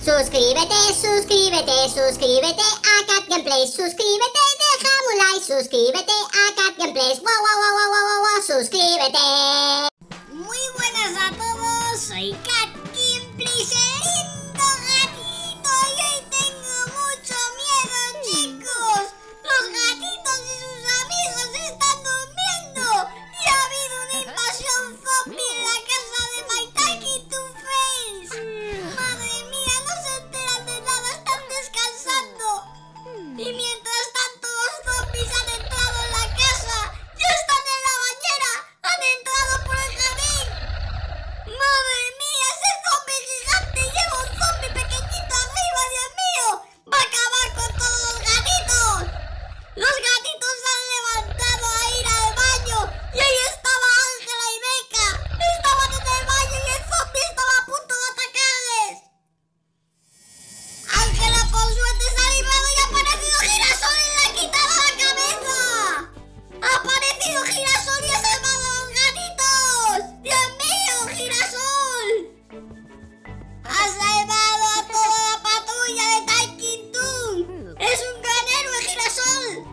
Suscríbete, suscríbete, suscríbete a Cat Gameplays. Suscríbete, déjame un like. Suscríbete a Cat Gameplays. Wow, wow, wow, wow, wow, wow, suscríbete. Muy buenas a todos, soy Cat Gameplays, el lindo gatito. Y hoy tengo mucho miedo, chicos. Los gatitos y sus amigos están durmiendo. Y ha habido una invasión zombie en la casa de My Tiny Two Face. Madre mía, no se enteran de nada, están descansando. Y mientras tanto los zombies han entrado en la casa. ¡Ya están en la bañera! ¡Han entrado por el jardín! ¡Madre mía, ese zombie gigante lleva un zombie pequeñito arriba, Dios mío! ¡Va a acabar con todos los gatitos! Los gatitos se han levantado a ir al baño. Y ahí estaba Ángela y Becca. Estaban en el baño y el zombie estaba a punto de atacarles. Ángela, por suerte, se ha librado y ha aparecido Girasol y le ha quitado la cabeza. ¡Ha aparecido Girasol y ha salvado a los gatitos! ¡Dios mío, Girasol! ¡Ha salvado a toda la patrulla de Tiny Toon! ¡Es un gran héroe, Girasol!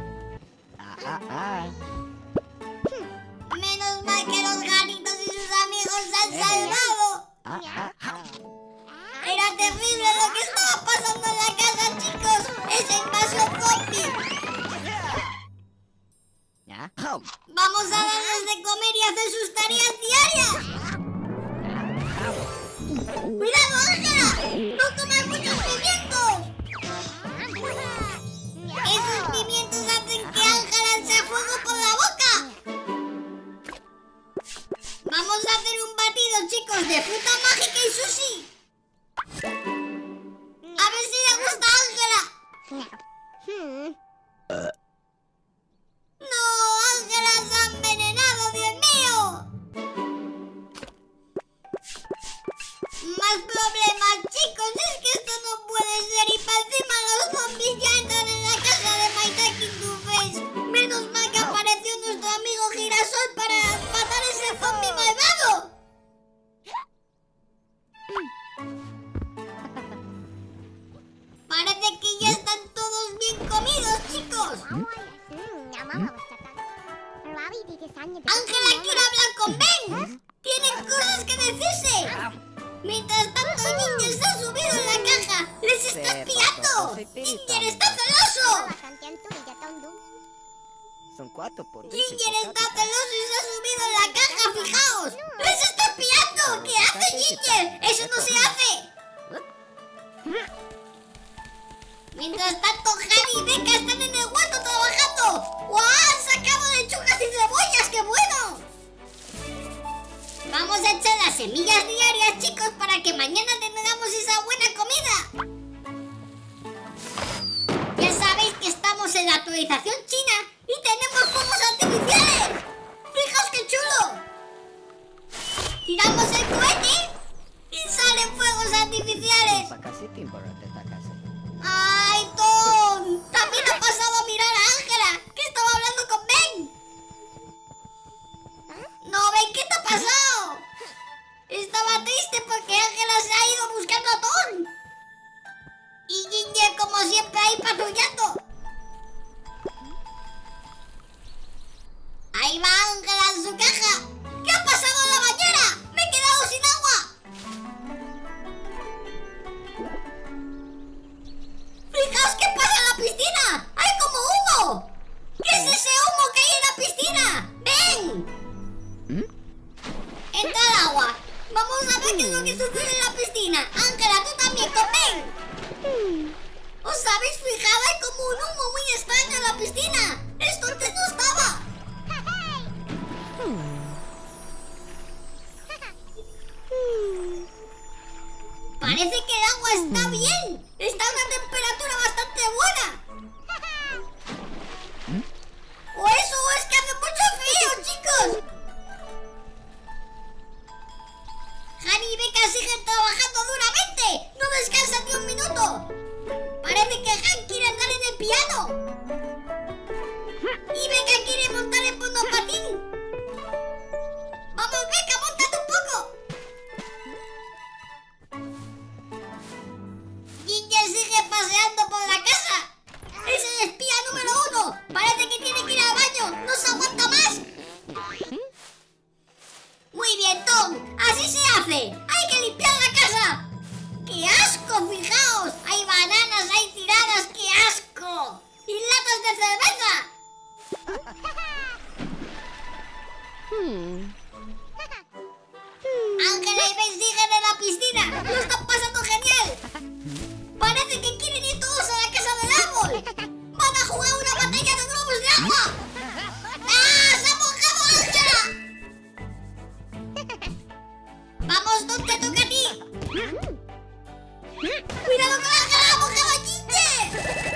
Menos mal que los gatitos y sus amigos se han salvado. Era terrible lo que estaba pasando en la casa, chicos. Esa invasión zombie. Vamos a darles de comer y hacer sus tareas diarias. ¡Cuidado, Ángela! ¡No comas muchos pimientos! Esos pimientos hacen que Ángela se a fuego por la boca. Vamos a hacer un batido, chicos, de fruta mágica y sushi. A ver si le gusta a Ángela. ¡No! ¡Ángela se ha envenenado, Dios mío! Más problemas, chicos. Es que esto no puede ser. Y para encima los zombies ya entran en la casa de My Tiny Two Face. Menos mal que apareció nuestro amigo Girasol para matar a ese zombie malvado. Parece que ya están todos bien comidos, chicos. Ángela quiere hablar con Ben. Tienen cosas que decirse. Mientras tanto, Ginger se ha subido en la caja. ¡Les está espiando! ¡Ginger está celoso! Ginger está celoso y se ha subido en la caja, fijaos. ¡Les está espiando! ¿Qué hace Ginger? ¡Eso no se hace! Mientras tanto, Harry y Becca están en el huerto trabajando. ¡Guau! ¡Han sacado lechugas y cebollas! ¡Qué bueno! Vamos a echar las semillas diarias, chicos, para que mañana tengamos esa buena comida. Ya sabéis que estamos en la actualización china y tenemos fuegos artificiales. ¡Fijaos qué chulo! Tiramos el cohete y salen fuegos artificiales. ¡Ay, Tom! También ha pasado a mirar a Ángela, que estaba hablando con Ben. No, Ben, ¿qué te ha pasado? Estaba triste porque Ángela se ha ido buscando a Tom. Y Ginger, como siempre, ahí patrullando. Ahí va Ángela en su caja. ¿Qué ha pasado en la bañera? ¡Me he quedado sin agua! ¡Fijaos qué pasa en la piscina! ¡Hay como humo! ¿Qué es ese humo que hay en la piscina? ¡Ven! Entra al agua. Vamos a ver qué es lo que sucede en la piscina. Ángela, tú también, ven. ¿Os habéis fijado? Hay como un humo muy extraño en la piscina. Esto antes no estaba. Parece que el agua está bien. Está a una temperatura bastante buena. O eso es que hace mucho frío, chicos. Harry y Becca siguen trabajando duramente. No descansan ni un minuto. Parece que Han quiere andar en el piano. Y Becca quiere montar en monopatín. Vamos, Becca, móntate un poco. ¡Cuidado con Ángela! ¡Ha mojado a Ginger!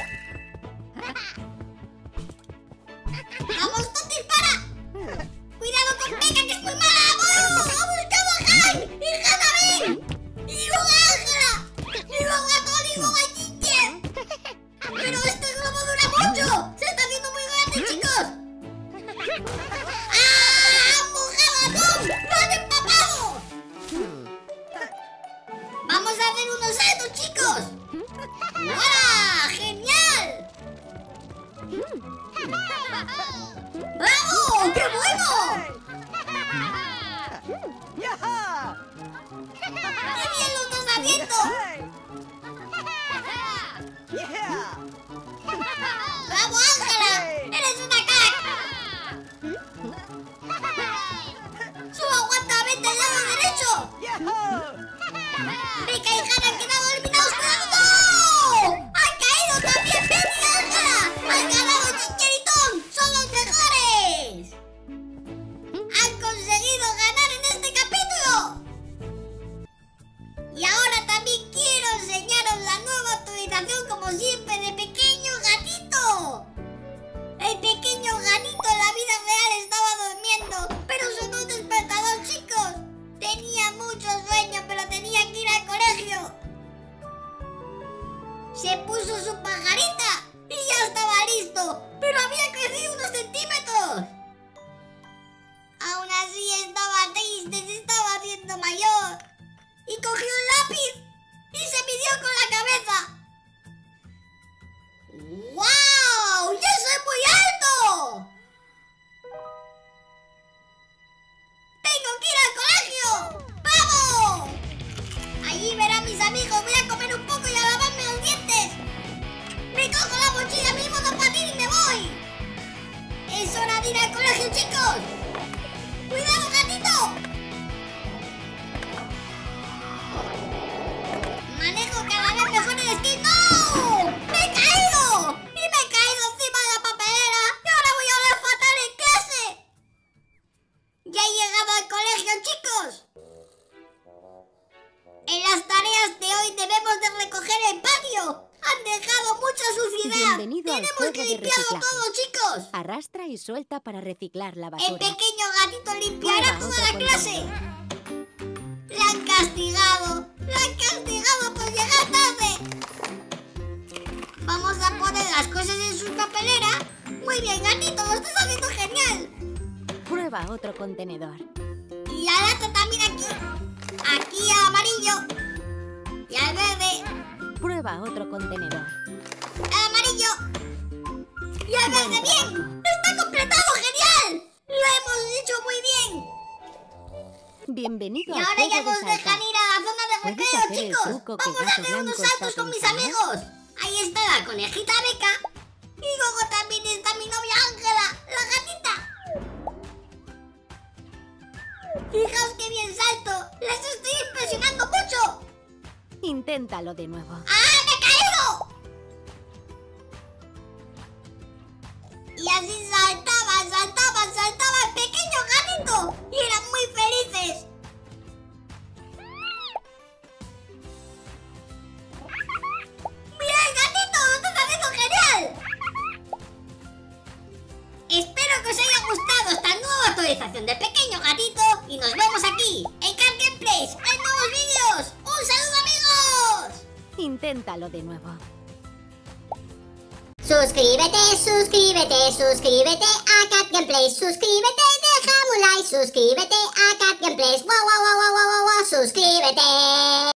¡Vamos, Tom, dispara! ¡Cuidado con Becca, que es muy mala! ¡Oh! ¡Ha buscado a Hank! ¡Y Hank también! ¡Y luego a Ángela! ¡Y luego a Tom! ¡Y luego a Ginger! ¡Pero este globo dura mucho! ¡Se está haciendo muy grande, chicos! ¡Ah! ¡Han mojado a Tom! ¡Lo han empapado! ¡Vamos a hacer unos saltos, chicos! ¡Hola! ¡Genial! ¡Bravo! ¡Qué bueno! ¡Qué bien lo estás haciendo! ¡Bravo, Ángela! ¡Eres una crack! ¡Solo aguanta! ¡Vete al lado derecho! ¡Becca y Hannah han quedado eliminados! ¡Cuidado! ¡Han caído también! ¡Betty y Ángela! ¡Han ganado Ginger y Tom! ¡Son los mejores! ¡Han conseguido ganar en este capítulo! Y ahora también quiero enseñaros la nueva actualización, como siempre, de Pequeño Gatito. El pequeño gatito en la vida real estaba durmiendo, pero sonó un despertador, chicos. Tenía mucho sueño, pero tenía que ir al colegio. Se puso su pajarita y ya estaba listo, pero había crecido unos centímetros. Aún así estaba triste, se estaba haciendo mayor. Y cogió un lápiz y se midió con la cabeza. ¡Wow! ¡Ya soy muy alto! ¡Tengo que ir al colegio! ¡Vamos! Allí verán a mis amigos. Voy a comer un poco y a lavarme los dientes. Me cojo la mochila, mi monopatín y me voy. Es hora de ir al colegio, chicos. ¡Cuidado, gatito! Manejo cada vez mejor el esquí. ¡No! ¡Me he caído! ¡Y me he caído encima de la papelera! ¡Y ahora voy a hablar fatal en clase! ¡Ya he llegado al colegio, chicos! En las tareas de hoy debemos de recoger el patio. ¡Han dejado mucha suciedad! Bienvenido al ¡Tenemos juego que de limpiarlo reciclaje. todo, chicos! Arrastra y suelta para reciclar la El basura. pequeño gatito limpiará Prueba toda otro la con clase. ¡La han castigado! ¡La han castigado por llegar tarde! Vamos a poner las cosas en su papelera. Muy bien, gatito, lo estás haciendo genial. Prueba otro contenedor. Y la lata también aquí. Aquí al amarillo. Y al verde. Prueba otro contenedor. Al amarillo. Y al verde. ¡Bien! ¡Está completado! ¡Genial! ¡Lo hemos hecho muy bien! Bienvenido Y al ahora juego ya de nos saltar. dejan ir a la zona de ¿Puedes recreo, hacer el chicos. truco que Vamos a Gato hacer unos Blanco saltos está con mis pensando? amigos. Ahí está la conejita Becca. Y luego también está mi novia Ángela, la gatita. Fijaos qué bien salto. Les estoy impresionando mucho. Inténtalo de nuevo. ¡Ah, me he caído! Y así saltaban el pequeño gatito. Y eran muy felices. ¡Bien, gatito! ¡Lo estás haciendo genial! Espero que os haya gustado esta nueva actualización de Pequeño Gatito. Y nos vemos aquí, en Cat Gameplays, en nuevos vídeos. ¡Un saludo, amigos! Inténtalo de nuevo. Suscríbete, suscríbete, suscríbete a Cat Gameplays. Suscríbete, déjame un like. Suscríbete a Cat Gameplays. Wow, wow, wow, wow, wow, wow, suscríbete.